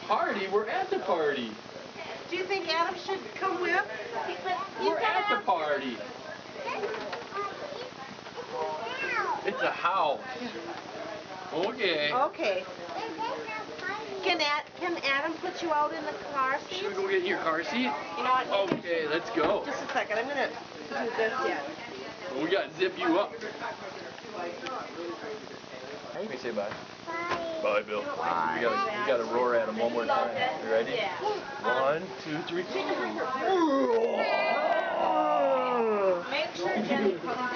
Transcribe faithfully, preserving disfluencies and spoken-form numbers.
party? We're at the party. Do you think Adam should come with? We're at the party. It's a house. Okay. Okay. Can Ad, can Adam put you out in the car seat? Should we go get in your car seat? You know what? Okay, let's go. Just a second. I'm gonna do this yet. Well, we gotta zip you up. Let me say bye. Bye. Bye, Bill. Bye. We gotta, we gotta roar at him one more time. You ready? Yeah. One, two, three. Make sure Jenny